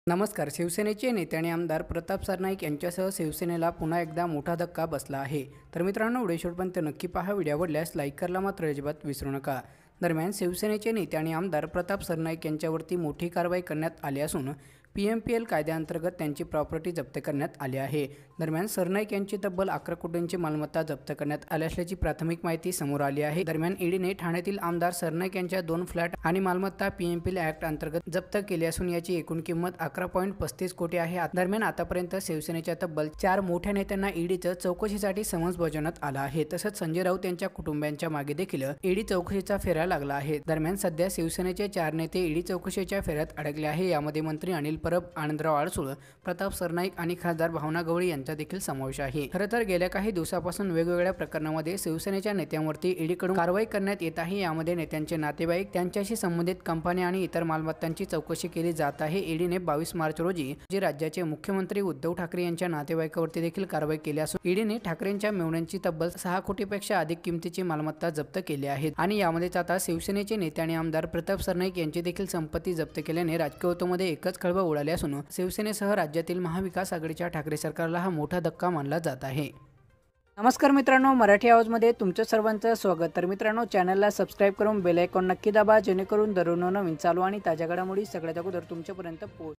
नमस्कार. शिवसेनेचे नेते आणि आमदार प्रताप सरनाईक यांच्यासह शिवसेनेला पुन्हा एकदा मोठा धक्का बसला आहे. तर मित्रांनो, व्हिडिओ शेवटपर्यंत नक्की पहा. व्हिडिओ आवडल्यास लाईक करायला मात्र अजिबात विसरू नका. दरम्यान शिवसेनेचे नेते आणि आमदार प्रताप सरनाईक यांच्यावरती मोठी कारवाई करण्यात आली असून PMPL कायद्याअंतर्गत त्यांची प्रॉपर्टी जप्त करण्यात आली आहे. दरम्यान सरनाईक यांची तब्बल 11 कोटींची मालमत्ता जप्त करण्यात आली असल्याची प्राथमिक माहिती समोर आली आहे. दरम्यान ईडीने ठाण्यातील आमदार सरनाईक यांच्या 2 फ्लॅट आणि मालमत्ता PMPL ॲक्ट अंतर्गत जप्त केली असून याची एकूण किंमत 11.35 कोटी आहे. दरम्यान आतापर्यंत शिवसेनेच्या तब्बल 4 मोठ्या नेत्यांना ईडीचं चौकशीसाठी समन्स बजावण्यात आला आहे. तसंच संजय राऊत यांच्या कुटुंबियांच्या मागे देखील ईडी चौकशीचा फेरा लागला आहे. दरम्यान सध्या शिवसेनेचे 4 नेते ईडी चौकशीच्या फेऱ्यात अडकले आहे. यामध्ये मंत्री अनिल परब, आनंदराव अडसूळ, प्रताप सरनाईक आणि खासदार भावना गवळी यांचा देखील समावेश आहे. खरं तर गेल्या काही दिवसापासून वेगवेगळ्या प्रकरणांमध्ये शिवसेनेच्या नेत्यांवरती ईडीकडून कारवाई करण्यात येत आहे. यामध्ये नेत्यांचे नातेवाईक, त्यांच्याशी संबंधित कंपन्या आणि इतर मालमत्तांची चौकशी केली जात आहे. ईडीने 22 मार्च रोजी राज्याचे मुख्यमंत्री उद्धव ठाकरे यांच्या नातेवाईकावरती देखील कारवाई केली असून ईडीने ठाकरेंच्या मेव्हण्यांची तब्बल 6 कोटीपेक्षा अधिक किमतीची मालमत्ता जप्त केली आहे. आणि यामध्येच आता शिवसेनेचे नेते आणि आमदार प्रताप सरनाईक यांची देखील संपत्ती जप्त केल्याने राजकीय वर्तुळामध्ये एकच खळबळ उडाली असून शिवसेनेसह राज्यातील महाविकास आघाडीच्या ठाकरे सरकारला हा मोठा धक्का मानला जात आहे. नमस्कार मित्रांनो, मराठी आवाजमध्ये तुमचं सर्वांचं स्वागत. तर मित्रांनो, चॅनलला सबस्क्राईब करून बेल आयकॉन नक्की दाबा, जेणेकरून दररोज नवीन चालू आणि ताज्या घडामोडी सगळ्यात अगोदर तुमच्यापर्यंत पोहोच.